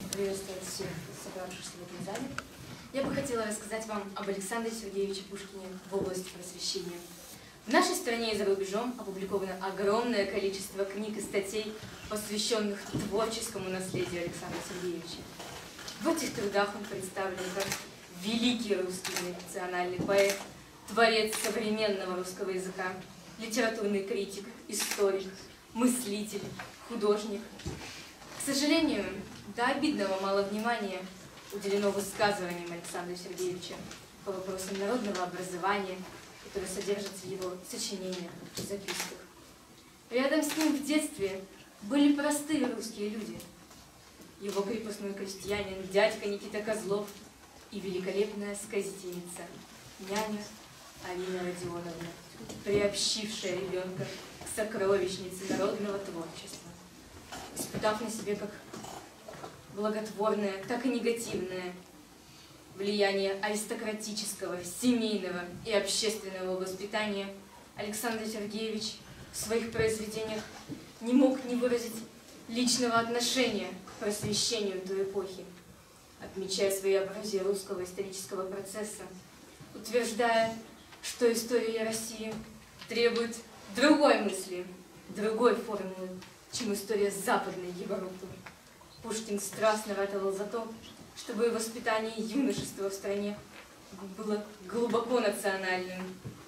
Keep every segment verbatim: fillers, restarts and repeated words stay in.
приветствовать всех собравшихся в этом зале. Я бы хотела рассказать вам об Александре Сергеевиче Пушкине в области просвещения. В нашей стране и за рубежом опубликовано огромное количество книг и статей, посвященных творческому наследию Александра Сергеевича. В этих трудах он представлен как великий русский национальный поэт, творец современного русского языка, литературный критик, историк, мыслитель, художник. К сожалению, до обидного мало внимания уделено высказываниям Александра Сергеевича по вопросам народного образования, которые содержатся в его сочинениях и записках. Рядом с ним в детстве были простые русские люди. Его крепостной крестьянин, дядька Никита Козлов и великолепная сказительница, няня Алина Родионовна, приобщившая ребенка к сокровищнице народного творчества, испытав на себе как благотворное, так и негативное влияние аристократического, семейного и общественного воспитания, Александр Сергеевич в своих произведениях не мог не выразить личного отношения к просвещению той эпохи, отмечая своеобразие русского исторического процесса, утверждая, что история России требует другой мысли, другой формулы, чем история Западной Европы. Пушкин страстно ратовал за то, чтобы воспитание юношества в стране было глубоко национальным.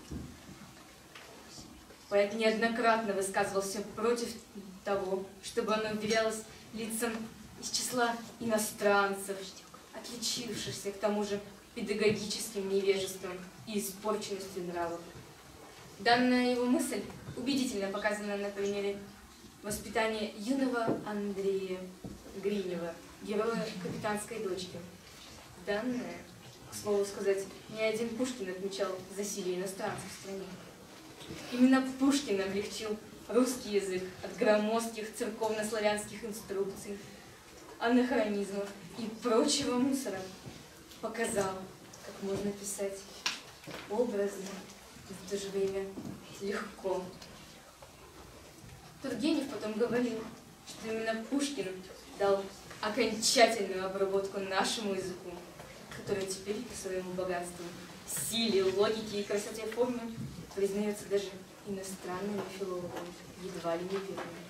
Поэт неоднократно высказывался против того, чтобы оно вверялось лицам из числа иностранцев, отличившихся к тому же педагогическим невежеством и испорченностью нравов. Данная его мысль убедительно показана на примере воспитания юного Андрея Гринева, героя «Капитанской дочки». Данное, к слову сказать, не один Пушкин отмечал засилие иностранцев в стране. Именно Пушкин облегчил русский язык от громоздких церковно-славянских инструкций, анахронизмов и прочего мусора, показал, как можно писать образно и в то же время легко. Тургенев потом говорил, что именно Пушкин дал окончательную обработку нашему языку, который теперь по своему богатству, силе, логике и красоте формы признается даже иностранными филологами, едва ли не первыми.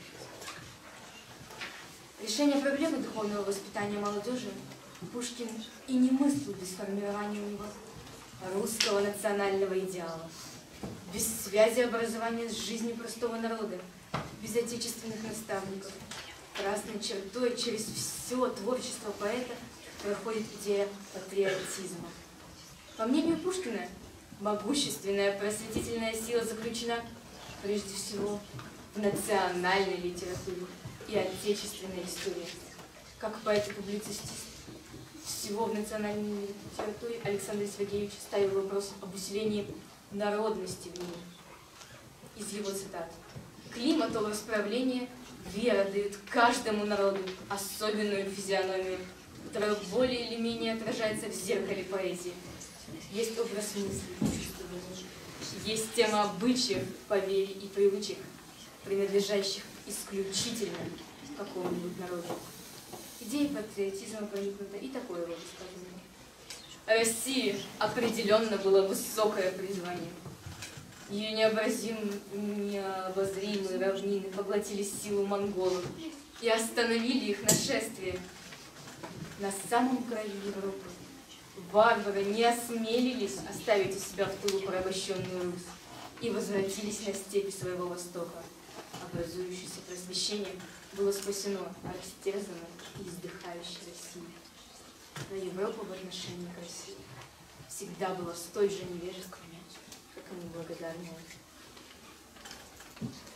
Решение проблемы духовного воспитания молодежи Пушкин и не мыслил без формирования у него русского национального идеала, без связи образования с жизнью простого народа, без отечественных наставников. Красной чертой через все творчество поэта проходит идея патриотизма. По мнению Пушкина, могущественная просветительная сила заключена прежде всего в национальной литературе и отечественной истории. Как поэт и публицист всего в национальной литературе, Александр Сергеевич ставил вопрос об усилении народности в ней. Из его цитат: «Климат расправления вера дает каждому народу особенную физиономию, которая более или менее отражается в зеркале поэзии. Есть образ мысли, чувства, есть тема обычаев, поверий и привычек, принадлежащих исключительно какому-нибудь народу». Идея патриотизма проникнута и такое его высказывание. России определенно было высокое призвание. Ее необразимые, необозримые равнины поглотили силу монголов и остановили их нашествие. На самом краю Европы варвары не осмелились оставить у себя в тылу порабощенную Русь и возвратились на степи своего востока. Образующееся просвещение было спасено от растерзанной и издыхающей России. Но Европа в отношении к России всегда была столь же невежественной, как и неблагодарная.